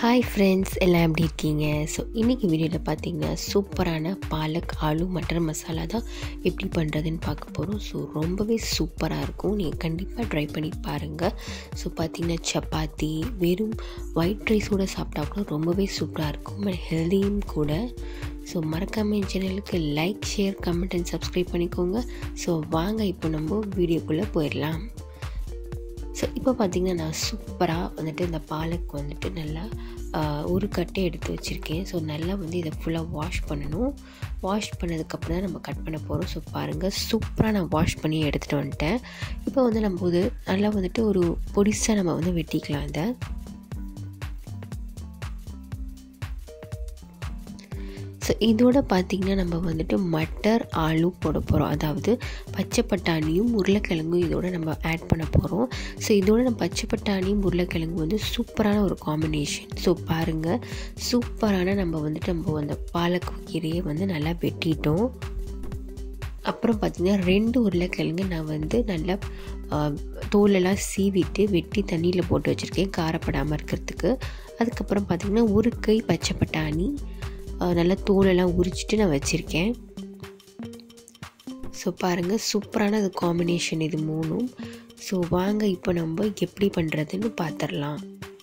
Hi friends, எல்லாம் எப்படி இருக்கீங்க? ஸோ இன்றைக்கி வீடியோவில் பார்த்தீங்கன்னா சூப்பரான பாலக் ஆலு மட்டர் மசாலா தான் எப்படி பண்ணுறதுன்னு பார்க்க போகிறோம். ஸோ ரொம்பவே சூப்பராக இருக்கும். நீங்கள் கண்டிப்பாக ட்ரை பண்ணி பாருங்கள். ஸோ பார்த்திங்கன்னா சப்பாத்தி வெறும் ஒயிட் ரைஸோடு சாப்பிட்டா கூட ரொம்பவே சூப்பராக இருக்கும், பட் ஹெல்தியும் கூட. ஸோ மறக்காமல் என் சேனலுக்கு like, share, comment and subscribe பண்ணிக்கோங்க. ஸோ வாங்க இப்போ நம்ம வீடியோக்குள்ளே போயிடலாம். ஸோ இப்போ பார்த்திங்கன்னா நான் சூப்பராக வந்துட்டு இந்த பாலக் வந்துட்டு நல்லா ஒரு கட்டை எடுத்து வச்சுருக்கேன். ஸோ நல்லா வந்து இதை ஃபுல்லாக வாஷ் பண்ணணும். வாஷ் பண்ணதுக்கப்புறம் தான் நம்ம கட் பண்ண போகிறோம். ஸோ பாருங்கள், சூப்பராக நான் வாஷ் பண்ணி எடுத்துகிட்டு வந்துட்டேன். இப்போ வந்து நம்ம வந்து நல்லா வந்துட்டு ஒரு பொடிசாக நம்ம வந்து வெட்டிக்கலாம். இதை ஸோ இதோட பார்த்திங்கன்னா நம்ம வந்துட்டு மட்டர் ஆலு போட போகிறோம். அதாவது பச்சை பட்டாணியும் உருளைக்கிழங்கும் இதோட நம்ம ஆட் பண்ண போகிறோம். ஸோ இதோட நம்ம பச்சை பட்டாணியும் உருளைக்கிழங்கு வந்து சூப்பரான ஒரு காம்பினேஷன். ஸோ பாருங்கள், சூப்பரான நம்ம அந்த பாலக் கீரையை வந்து நல்லா வெட்டிட்டோம். அப்புறம் பார்த்திங்கன்னா 2 உருளைக்கிழங்கு நான் வந்து நல்லா தோலெல்லாம் சீவிட்டு வெட்டி தண்ணியில் போட்டு வச்சுருக்கேன், காரப்படாமல் இருக்கிறதுக்கு. அதுக்கப்புறம் பார்த்திங்கன்னா ஒரு கை பச்சை பட்டாணி நல்லா தோலெல்லாம் உரிச்சிட்டு நான் வச்சுருக்கேன். ஸோ பாருங்கள், சூப்பரான அது காம்பினேஷன் இது மூணும். ஸோ வாங்க இப்போ நம்ம எப்படி பண்ணுறதுன்னு பார்த்துடலாம்.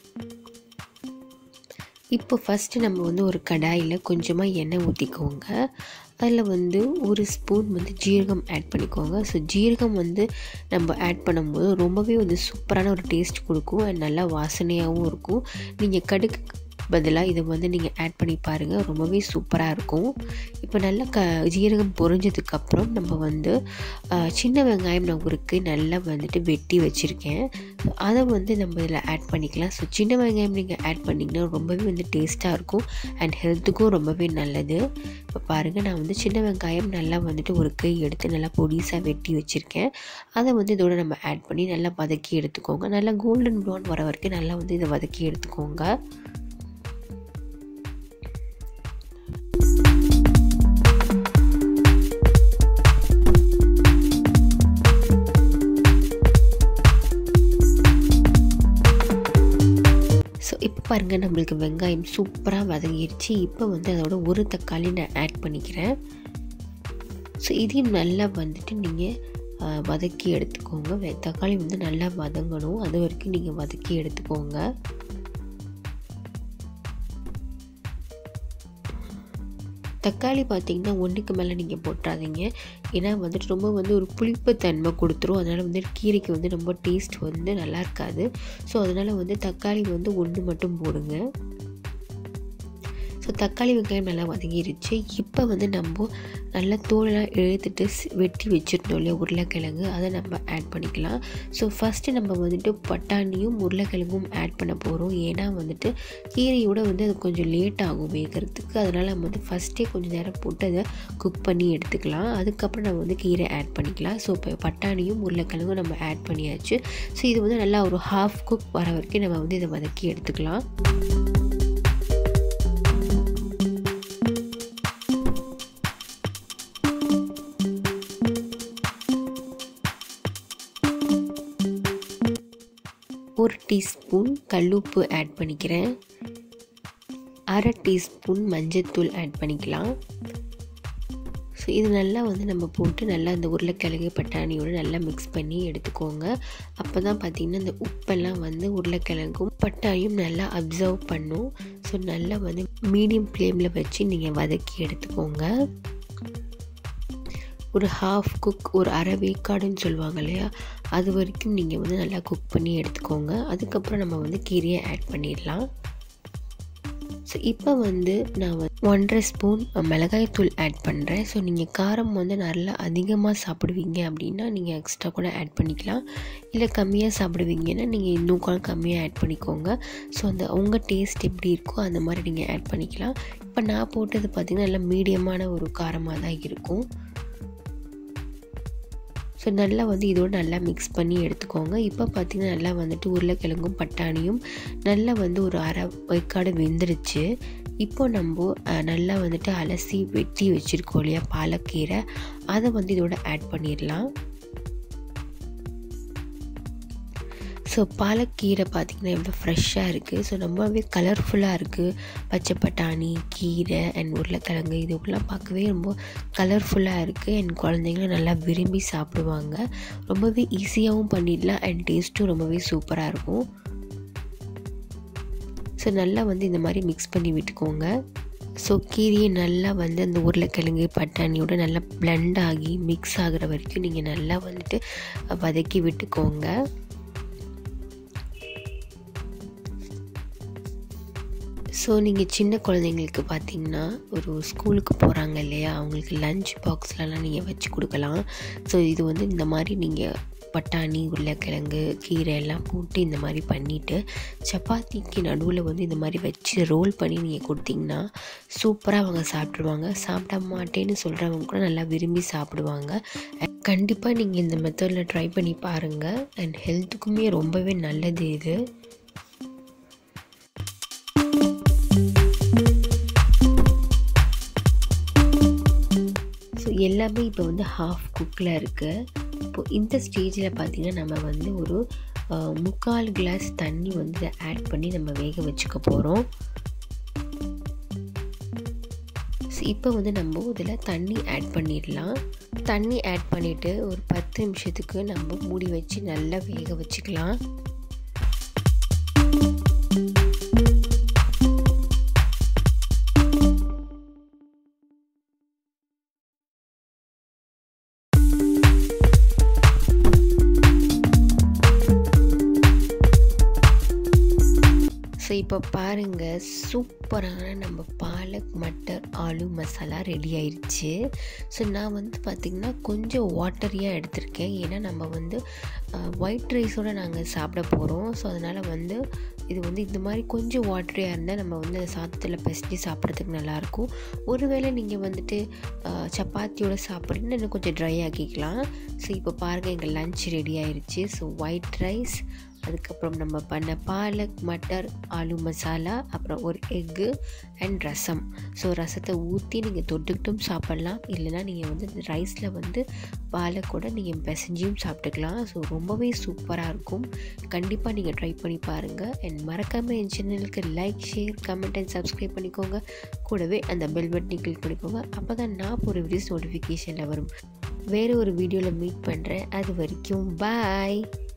இப்போ ஃபஸ்ட்டு நம்ம வந்து ஒரு கடாயில் கொஞ்சமாக எண்ணெய் ஊற்றிக்கோங்க. அதில் வந்து ஒரு ஸ்பூன் வந்து ஜீரகம் ஆட் பண்ணிக்கோங்க. ஸோ ஜீரகம் வந்து நம்ம ஆட் பண்ணும்போது ரொம்பவே வந்து சூப்பரான ஒரு டேஸ்ட் கொடுக்கும் அண்ட் நல்லா வாசனையாகவும் இருக்கும். நீங்கள் கடுகு பதிலாக இதை வந்து நீங்கள் ஆட் பண்ணி பாருங்கள், ரொம்பவே சூப்பராக இருக்கும். இப்போ நல்லா ஜீரகம் பொரிஞ்சதுக்கப்புறம் நம்ம வந்து சின்ன வெங்காயம் நான் உருக்கு நல்லா வந்துட்டு வெட்டி வச்சுருக்கேன். அதை வந்து நம்ம இதில் ஆட் பண்ணிக்கலாம். ஸோ சின்ன வெங்காயம் நீங்கள் ஆட் பண்ணிங்கன்னா ரொம்பவே வந்து டேஸ்ட்டாக இருக்கும் அண்ட் ஹெல்த்துக்கும் ரொம்பவே நல்லது. இப்போ பாருங்கள், நான் வந்து சின்ன வெங்காயம் நல்லா வந்துட்டு ஒரு கை எடுத்து நல்லா பொடிசாக வெட்டி வச்சுருக்கேன். அதை வந்து இதோட நம்ம ஆட் பண்ணி நல்லா வதக்கி எடுத்துக்கோங்க. நல்லா கோல்டன் ப்ரௌன் வர வரைக்கும் நல்லா வந்து இதை வதக்கி எடுத்துக்கோங்க. ஸோ இப்போ பாருங்கள், நம்மளுக்கு வெங்காயம் சூப்பராக வதங்கிடுச்சு. இப்போ வந்து அதோட ஒரு தக்காளி நான் ஆட் பண்ணிக்கிறேன். ஸோ இதையும் நல்லா வந்துட்டு நீங்கள் வதக்கி எடுத்துக்கோங்க. தக்காளி வந்து நல்லா வதங்கணும், அது வரைக்கும் நீங்கள் வதக்கி எடுத்துக்கோங்க. தக்காளி பார்த்திங்கன்னா ஒன்றுக்கு மேலே நீங்கள் போட்டுறாதீங்க, ஏன்னா வந்துட்டு ரொம்ப வந்து ஒரு புளிப்பு தன்மை கொடுத்துரும். அதனால் வந்து கீரைக்கு வந்து ரொம்ப டேஸ்ட் வந்து நல்லா இருக்காது. ஸோ அதனால் வந்து தக்காளி வந்து 1 மட்டும் போடுங்க. ஸோ தக்காளி வெங்காயம் நல்லா வதங்கிருச்சு. இப்போ வந்து நம்ம நல்லா தோலெல்லாம் இழுத்துட்டு வெட்டி வச்சுருந்தோம் இல்லையா உருளைக்கிழங்கு, அதை நம்ம ஆட் பண்ணிக்கலாம். ஸோ ஃபஸ்ட்டு நம்ம வந்துட்டு பட்டாணியும் உருளைக்கிழங்கும் ஆட் பண்ண போகிறோம். ஏன்னா வந்துட்டு கீரையோட வந்து அது கொஞ்சம் லேட் ஆகும் வேகிறதுக்கு. அதனால் நம்ம வந்து ஃபஸ்ட்டே கொஞ்சம் நேரம் போட்டு அதை குக் பண்ணி எடுத்துக்கலாம். அதுக்கப்புறம் நம்ம வந்து கீரை ஆட் பண்ணிக்கலாம். ஸோ இப்போ பட்டாணியும் உருளைக்கிழங்கும் நம்ம ஆட் பண்ணியாச்சு. ஸோ இது வந்து நல்லா ஒரு ஹாஃப் குக் வர வரைக்கும் நம்ம வந்து இதை வதக்கி எடுத்துக்கலாம். ஒரு டீஸ்பூன் கல்லுப்பு ஆட் பண்ணிக்கிறேன். 1/2 டீஸ்பூன் மஞ்சத்தூள் ஆட் பண்ணிக்கலாம். ஸோ இது நல்லா வந்து நம்ம போட்டு நல்லா அந்த உருளைக்கிழங்கு பட்டாணியோடு நல்லா மிக்ஸ் பண்ணி எடுத்துக்கோங்க. அப்போ தான் பார்த்திங்கன்னா இந்த உப்பெல்லாம் வந்து உருளைக்கிழங்கும் பட்டாணியும் நல்லா அப்சர்வ் பண்ணும். ஸோ நல்லா வந்து மீடியம் ஃப்ளேமில் வச்சு நீங்கள் வதக்கி எடுத்துக்கோங்க. ஒரு ஹாஃப் குக், ஒரு அரை வேக்காடுன்னு சொல்லுவாங்க இல்லையா, அது வரைக்கும் நீங்கள் வந்து நல்லா குக் பண்ணி எடுத்துக்கோங்க. அதுக்கப்புறம் நம்ம வந்து கீரையை ஆட் பண்ணிடலாம். ஸோ இப்போ வந்து நான் 1/2 ஸ்பூன் மிளகாய்த்தூள் ஆட் பண்ணுறேன். ஸோ நீங்கள் காரம் வந்து நல்லா அதிகமாக சாப்பிடுவீங்க அப்படின்னா நீங்கள் எக்ஸ்ட்ரா கூட ஆட் பண்ணிக்கலாம். இல்லை கம்மியாக சாப்பிடுவீங்கன்னா நீங்கள் இன்னும் கூட கம்மியாக ஆட் பண்ணிக்கோங்க. ஸோ அந்த உங்கள் டேஸ்ட் எப்படி இருக்கோ அந்த மாதிரி நீங்கள் ஆட் பண்ணிக்கலாம். இப்போ நான் போட்டது பார்த்திங்கன்னா நல்லா மீடியமான ஒரு காரமாக தான் இருக்கும். ஸோ நல்லா வந்து இதோடு நல்லா மிக்ஸ் பண்ணி எடுத்துக்கோங்க. இப்போ பார்த்திங்கன்னா நல்லா வந்துட்டு உருளைக்கிழங்கும் பட்டாணியும் நல்லா வந்து ஒரு அரை வேக்காடு வெந்துருச்சு. இப்போ நம்ம நல்லா வந்துட்டு அலசி வெட்டி வச்சுருக்கோம் இல்லையா பாலக்கீரை, அதை வந்து இதோட ஆட் பண்ணிடலாம். ஸோ பாலக்கீரை பார்த்திங்கன்னா எவ்வளோ ஃப்ரெஷ்ஷாக இருக்குது. ஸோ ரொம்பவே கலர்ஃபுல்லாக இருக்குது. பச்சை பட்டாணி, கீரை அண்ட் உருளைக்கிழங்கு இதுக்கெல்லாம் பார்க்கவே ரொம்ப கலர்ஃபுல்லாக இருக்குது. அண்ட் குழந்தைங்களும் நல்லா விரும்பி சாப்பிடுவாங்க. ரொம்பவே ஈஸியாகவும் பண்ணிடலாம் அண்ட் டேஸ்ட்டும் ரொம்பவே சூப்பராக இருக்கும். ஸோ நல்லா இந்த மாதிரி மிக்ஸ் பண்ணி விட்டுக்கோங்க. ஸோ கீரையை நல்லா அந்த உருளைக்கிழங்கு பட்டாணியோட நல்லா பிளெண்ட் ஆகி மிக்ஸ் ஆகிற வரைக்கும் நீங்கள் நல்லா வதக்கி விட்டுக்கோங்க. ஸோ நீங்கள் சின்ன குழந்தைங்களுக்கு பார்த்திங்கன்னா ஒரு ஸ்கூலுக்கு போகிறாங்க இல்லையா, அவங்களுக்கு லஞ்ச் பாக்ஸ்லலாம் நீங்கள் வச்சு கொடுக்கலாம். ஸோ இது இந்த மாதிரி நீங்கள் பட்டாணி, உருளைக்கிழங்கு, கீரை எல்லாம் போட்டு இந்த மாதிரி பண்ணிவிட்டு சப்பாத்திக்கு நடுவில் இந்த மாதிரி வச்சு ரோல் பண்ணி நீங்கள் கொடுத்தீங்கன்னா சூப்பராக அவங்க சாப்பிட்ருவாங்க. சாப்பிட மாட்டேன்னு சொல்கிறவங்க கூட நல்லா விரும்பி சாப்பிடுவாங்க. கண்டிப்பாக நீங்கள் இந்த மெத்தடில் ட்ரை பண்ணி பாருங்கள். அண்ட் ஹெல்த்துக்குமே ரொம்பவே நல்லது இது. ஸோ எல்லாமே இப்போ ஹாஃப் குக்கில் இருக்குது. இப்போது இந்த ஸ்டேஜில் பார்த்திங்கன்னா நம்ம ஒரு 3/4 கிளாஸ் தண்ணி ஆட் பண்ணி நம்ம வேக வச்சுக்க போகிறோம். ஸோ இப்போ நம்ம இதில் தண்ணி ஆட் பண்ணிடலாம். தண்ணி ஆட் பண்ணிவிட்டு ஒரு 10 நிமிஷத்துக்கு நம்ம மூடி வச்சு நல்லா வேக வச்சுக்கலாம். ஸோ இப்போ பாருங்கள், சூப்பரான நம்ம பாலக் மட்டர் ஆலு மசாலா ரெடி ஆயிடுச்சு. ஸோ நான் பார்த்திங்கன்னா கொஞ்சம் வாட்டரியாக எடுத்திருக்கேன். ஏன்னா நம்ம ஒயிட் ரைஸோடு நாங்கள் சாப்பிட போகிறோம். ஸோ அதனால் இது இந்த மாதிரி கொஞ்சம் வாட்டரியாக இருந்தால் நம்ம சாதத்தில் பிசைஞ்சு சாப்பிட்றதுக்கு நல்லாயிருக்கும். ஒருவேளை நீங்கள் சப்பாத்தியோடு சாப்பிட்றீங்கன்னா இன்னும் கொஞ்சம் ட்ரை ஆக்கிக்கலாம். ஸோ இப்போ பாருங்கள், எங்கள் லன்ச் ரெடி ஆயிடுச்சு. ஸோ ஒயிட் ரைஸ், அதுக்கப்புறம் நம்ம பண்ண பாலக் மட்டர் ஆலு மசாலா, அப்புறம் ஒரு எக்கு அண்ட் ரசம். ஸோ ரசத்தை ஊற்றி நீங்கள் தொட்டுக்கிட்டும் சாப்பிட்லாம், இல்லைனா நீங்கள் ரைஸில் பாலக்கோட நீங்கள் பிசைஞ்சியும் சாப்பிட்டுக்கலாம். ஸோ ரொம்பவே சூப்பராக இருக்கும். கண்டிப்பாக நீங்கள் ட்ரை பண்ணி பாருங்கள். அண்ட் மறக்காமல் என் சேனலுக்கு like, share, comment and subscribe பண்ணிக்கோங்க. கூடவே அந்த பெல் பட்டனை கிளிக் பண்ணிக்கோங்க. அப்போ தான் நான் ஒரு வீடியோஸ் நோட்டிஃபிகேஷனில் வரும். வேறு ஒரு வீடியோவில் மீட் பண்ணுறேன். அது வரைக்கும் பாய்.